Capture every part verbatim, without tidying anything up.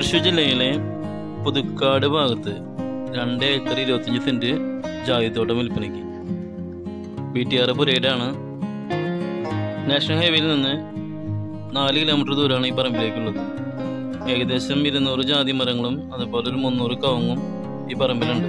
തൃശ്ശൂർ ജില്ലയിലെ പുതുക്കാട് ഭാഗത്ത് രണ്ട് ഏക്കർ ഇരുപത്തഞ്ച് സെൻറ്റ് ജാതിത്തോട്ടം വിൽപ്പനയ്ക്ക്. ബി ടി ആർ പുരയിലാണ്. നാഷണൽ ഹൈവേയിൽ നിന്ന് നാല് കിലോമീറ്റർ ദൂരമാണ് ഈ പറമ്പിലേക്കുള്ളത്. ഏകദേശം ഇരുന്നൂറ് ജാതി മരങ്ങളും അതുപോലെ ഒരു മുന്നൂറ് കവുങ്ങും ഈ പറമ്പിലുണ്ട്.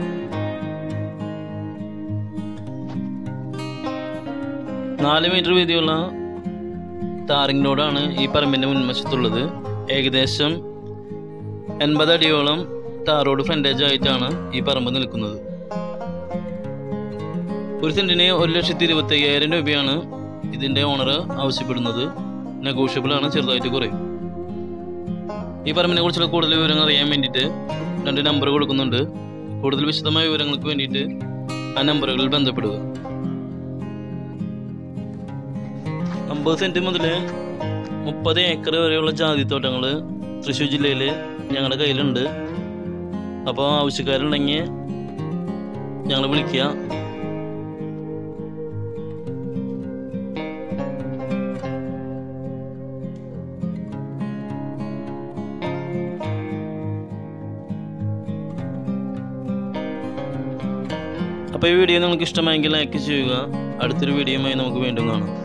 നാല് മീറ്റർ വീതിയുള്ള ടാറിംഗ് റോഡാണ് ഈ പറമ്പിൻ്റെ മുൻവശത്തുള്ളത്. ഏകദേശം എൺപത് അടിയോളം ടാർ റോഡ് ഫ്രണ്ടേജ് ആയിട്ടാണ് ഈ പറമ്പ് നിൽക്കുന്നത്. ഒരു സെന്റിന് ഒരു ലക്ഷത്തി ഇരുപത്തി അയ്യായിരം രൂപയാണ് ഇതിൻ്റെ ഓണർ ആവശ്യപ്പെടുന്നത്. നെഗോഷ്യബിൾ ആണ്, ചെറുതായിട്ട് കുറയും. ഈ പറമ്പിനെ കുറിച്ചുള്ള കൂടുതൽ വിവരങ്ങൾ അറിയാൻ വേണ്ടിയിട്ട് രണ്ട് നമ്പർ കൊടുക്കുന്നുണ്ട്. കൂടുതൽ വിശദമായ വിവരങ്ങൾക്ക് വേണ്ടിയിട്ട് ആ നമ്പറുകളിൽ ബന്ധപ്പെടുക. അമ്പത് സെൻറ്റ് മുതൽ മുപ്പത് ഏക്കർ വരെയുള്ള ജാതിത്തോട്ടങ്ങൾ തൃശ്ശൂർ ജില്ലയിൽ ഞങ്ങളുടെ കയ്യിലുണ്ട്. അപ്പോൾ ആവശ്യക്കാരുണ്ടെങ്കിൽ ഞങ്ങൾ വിളിക്കുക. അപ്പോൾ ഈ വീഡിയോ നിങ്ങൾക്ക് ഇഷ്ടമായെങ്കിൽ ലൈക്ക് ചെയ്യുക. അടുത്തൊരു വീഡിയോയുമായി നമുക്ക് വീണ്ടും കാണാം.